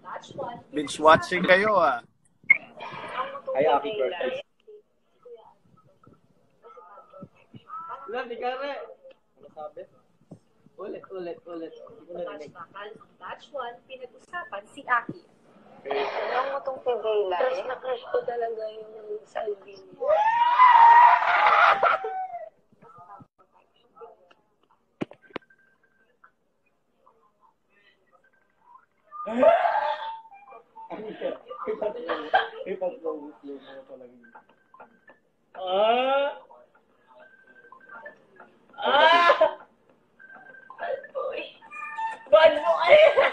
Binge watching kayo ah. Ay, happy birthday. Ulan, di ka rin. Ano sabi? Ulit. Hindi ko narinig. Batch 1, pinag-usapan si Aki. Alam mo itong Pevela? Crush na crush ko talaga yung Salvin. Bad mo kayo!